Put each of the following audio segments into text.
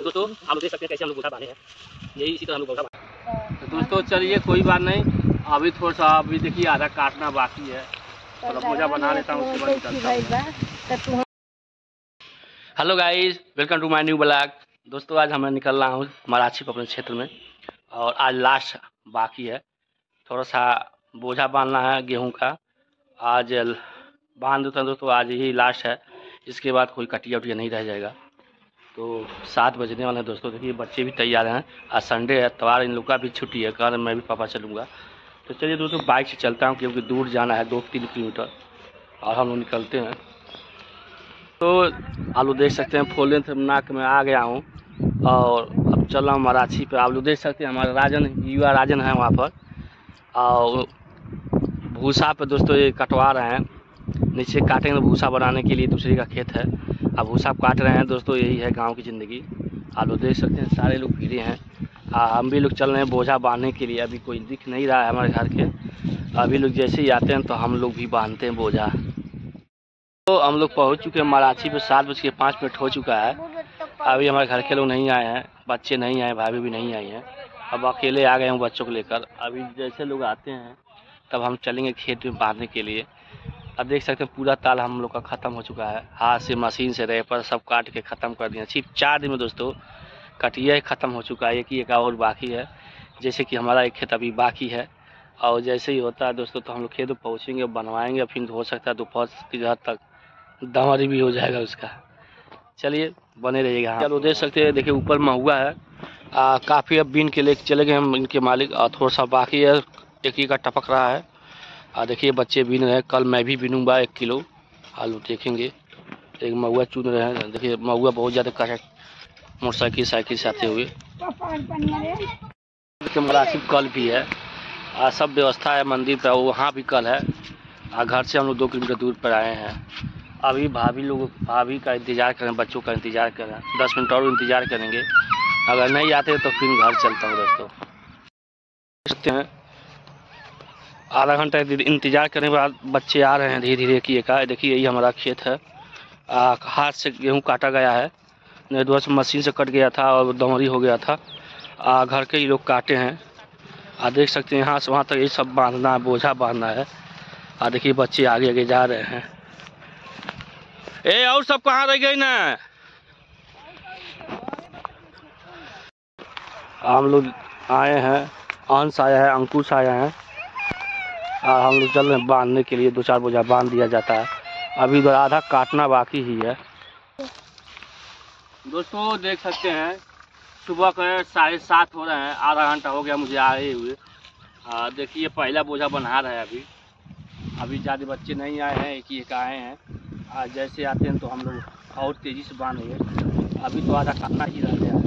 दोस्तों आप लोग देख सकते हैं कैसे हम लोग बोझा बांधे हैं, यही इसी तरह हम लोग बोझा बांधे। तो दोस्तों चलिए कोई बात नहीं, अभी थोड़ा सा अभी देखिए आधा काटना बाकी है, थोड़ा बोझा बना लेता हूँ उसके बाद निकलता हूँ। Hello guys, welcome to my new blog. दोस्तों आज हमें निकल रहा हूँ मराठी को अपने क्षेत्र में, और आज लास्ट बाकी है, थोड़ा सा बोझा बांधना है गेहूं का। आज बांध देता हूँ दोस्तों, आज ही लास्ट है, इसके बाद कोई कटिया उटिया नहीं रह जाएगा। तो 7 बजने वाले हैं दोस्तों। देखिए बच्चे भी तैयार हैं, आज संडे है, त्योहार, इन लोग का भी छुट्टी है, कल मैं भी पापा चलूँगा। तो चलिए दोस्तों बाइक से चलता हूँ क्योंकि दूर जाना है 2-3 किलोमीटर, और हम लोग निकलते हैं। तो आप लोग देख सकते हैं फोर लेंथ नाक में आ गया हूँ, और अब चल रहा हूँ मराठी पे। आप लोग देख सकते हैं हमारा राजन, युवा राजन है वहाँ पर, और भूसा पे दोस्तों ये कटवा रहे हैं, नीचे काटेंगे भूसा बनाने के लिए, दूसरे का खेत है, अब भूसा काट रहे हैं दोस्तों। यही है गांव की ज़िंदगी। आप लोग देख सकते हैं सारे लोग भीड़े हैं, हम भी लोग चल रहे हैं बोझा बांधने के लिए। अभी कोई दिख नहीं रहा है हमारे घर के, अभी लोग जैसे ही आते हैं तो हम लोग भी बांधते हैं बोझा। तो हम लोग पहुंच चुके हैं मराठी पे, 7:05 हो चुका है। अभी हमारे घर के लोग नहीं आए हैं, बच्चे नहीं आए, भाभी भी नहीं आई हैं, अब अकेले आ गए हूँ बच्चों को लेकर। अभी जैसे लोग आते हैं तब हम चलेंगे खेत में बांधने के लिए। अब देख सकते हैं पूरा ताल हम लोग का ख़त्म हो चुका है, हाथ से मशीन से रेपर सब काट के ख़त्म कर दिया। सिर्फ 4 दिन में दोस्तों कटिया ही ख़त्म हो चुका है, एक और बाकी है। जैसे कि हमारा एक खेत अभी बाकी है, और जैसे ही होता है दोस्तों तो हम लोग खेत में पहुँचेंगे, बनवाएंगे, फिर हो सकता है दोपहर तक दमरी भी हो जाएगा उसका। चलिए बने रहिएगा। चलो देख सकते हैं, देखिए ऊपर महुआ है, काफ़ी अब बीन के लेके चले गए हम इनके मालिक, और थोड़ा सा बाकी है, एक ही का टपक रहा है। देखिए बच्चे बीन रहे हैं, कल मैं भी बीनूंगा 1 किलो आलू, देखेंगे। एक महुआ चुन रहे हैं, देखिए महुआ बहुत ज़्यादा कट है, मोटरसाइकिल साइकिल से आते हुए। मराठी कल भी है, सब व्यवस्था है मंदिर पर, वहाँ भी कल है। घर से हम लोग 2 किलोमीटर दूर पर आए हैं। अभी भाभी का इंतज़ार करें, बच्चों का इंतज़ार करें, 10 मिनट और इंतज़ार करेंगे, अगर नहीं आते तो फिर घर चलता हूँ दोस्तों। देखते हैं आधा घंटा इंतज़ार करने के बाद बच्चे आ रहे हैं धीरे धीरे किए का। देखिए यही हमारा खेत है, हाथ से गेहूँ काटा गया है, नहीं तो से मशीन से कट गया था और दमरी हो गया था। घर के ही लोग काटे हैं। देख सकते हैं यहाँ से वहाँ तक यही सब बांधना है, बोझा बांधना है। देखिए बच्चे आगे आगे जा रहे हैं। और सब कहाँ रह गई ना? हम लोग आए हैं, अंश आया है, अंकुश आया है, हम लोग चल रहे हैं बांधने के लिए। 2-4 बोझा बांध दिया जाता है, अभी उधर आधा काटना बाकी ही है। दोस्तों देख सकते हैं सुबह के 7:30 हो रहे हैं, आधा घंटा हो गया मुझे आए हुए। देखिए पहला बोझा बना रहा है अभी ज़्यादा बच्चे नहीं आए हैं, एक आए हैं। जैसे आते हैं तो हम लोग और तेज़ी से बांधेंगे, अभी तो आधा काटना ही रह गया है।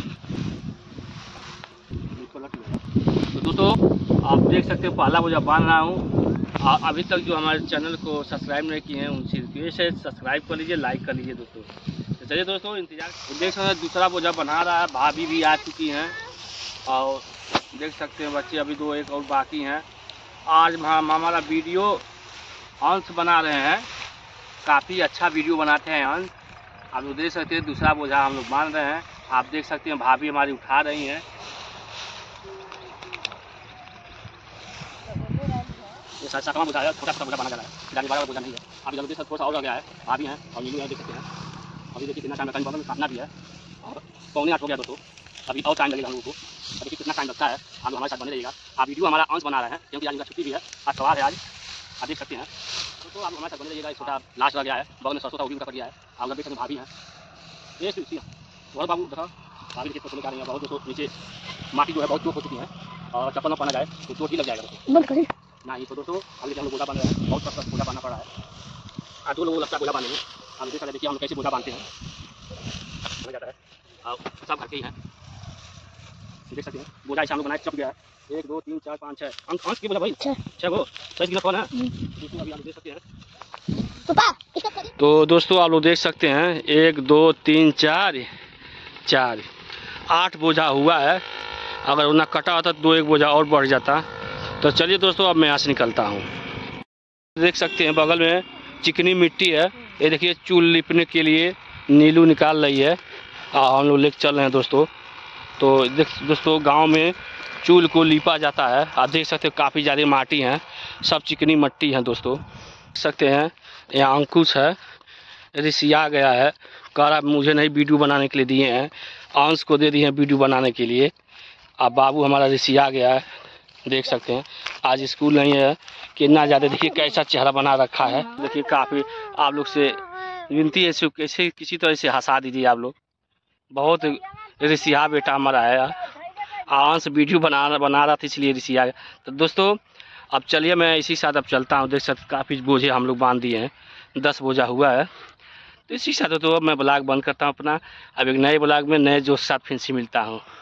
तो दोस्तों आप देख सकते हो पहला बोझा बांध रहा हूँ। अभी तक जो हमारे चैनल को सब्सक्राइब नहीं किए हैं उनसे रिक्वेस्ट है, सब्सक्राइब कर लीजिए, लाइक कर लीजिए दोस्तों। तो चलिए दोस्तों इंतजार देख सकते हैं, दूसरा बोझा बना रहा है, भाभी भी आ चुकी हैं, और देख सकते हैं बच्चे अभी 2-1 और बाकी हैं। आज हम हमारा वीडियो अंश बना रहे हैं, काफ़ी अच्छा वीडियो बनाते हैं अंश। आप लोग देख सकते हैं दूसरा बोझा हम लोग बांध रहे हैं, आप देख सकते हैं भाभी हमारी उठा रही हैं। ये सातवां बोझा है, छोटा बोझा बना जा रहा है, ज़्यादा बड़ा बोझा नहीं है। अभी जल्दी से थोड़ा सा और रह गया है, भाभी हैं और नीलू हैं, देख सकते हैं। अभी देखिए कितना टाइम लगता है, बगल में काटना भी है, और 7:45 हो गया दोस्तों, अभी और टाइम लगेगा हम लोगों को। देखिए कितना टाइम लगता है, आप हमारे साथ बने रहिएगा। आप वीडियो हमारा अंश बना रहे हैं क्योंकि आज उनका छुट्टी भी है, आज त्योहार है आज, आप देख सकते हैं। तो आप हमारे साथ बने रहिएगा। छोटा लास्ट रह गया है, बगल में सरसों का उगी उनका कट गया है, आप लोग देख सकते भाभी हैं। ये बहुत बाबू देखा भाभी के खेत को लेकर आ रही है, बहुत दोस्तों नीचे माटी जो है बहुत चोट हो चुकी है, और चप्पल में पहना जाए तो चोट ही लग जाएगा दोस्तों। नहीं तो दोस्तों अभी हम लोग बोझा बांध रहे हैं, बहुत कष्ट बोझा बांधना पड़ा है। 2 लोगों को लगता है बोझा बांधने में। आप देख सकते हैं, देखिए हम कैसे बोझा बांधते हैं, हो जाता है, और सब घर के ही हैं, देख सकते हैं। बोझा ऐसे हम लोग बनाए, चप गया है, 1 2 3 4 5 6 अंश के बोझा भाई 6 गो 6 किलो कौन है। अभी आप देख सकते हैं। तो दोस्तों आप लोग देख सकते हैं 1 2 3 4 8 बोझा हुआ है। अगर उतना कटा होता तो 2-1 बोझा और बढ़ जाता। तो चलिए दोस्तों अब मैं यहाँ से निकलता हूँ। देख सकते हैं बगल में चिकनी मिट्टी है, ये देखिए चूल लिपने के लिए नीलू निकाल रही है, हम लोग लेके चल रहे हैं दोस्तों। तो दोस्तों गांव में चूल को लीपा जाता है। आप देख सकते हो काफ़ी ज़्यादा माटी है, सब चिकनी मट्टी है दोस्तों। देख सकते हैं यहाँ अंकुश है, रिसिया गया है, कह रहा मुझे नहीं वीडियो बनाने के लिए दिए हैं, अंश को दे दिए हैं वीडियो बनाने के लिए। अब बाबू हमारा रिसिया गया है, देख सकते हैं आज स्कूल नहीं है। कितना ज़्यादा देखिए कैसा चेहरा बना रखा है। देखिए काफ़ी आप लोग से विनती है, कैसे किसी तरह से हंसा दीजिए आप लोग। बहुत रिसिया बेटा हमारा है, अंश वीडियो बना रहा था इसलिए रिसिया। तो दोस्तों अब चलिए मैं इसी साथ अब चलता हूँ। देख सकते काफ़ी बोझे हम लोग बांध दिए हैं, 10 बोझा हुआ है। तो इसी साथ तो अब मैं ब्लॉग बंद करता हूँ अपना। अब एक नए ब्लॉग में नए जोश के साथ फिर से मिलता हूँ।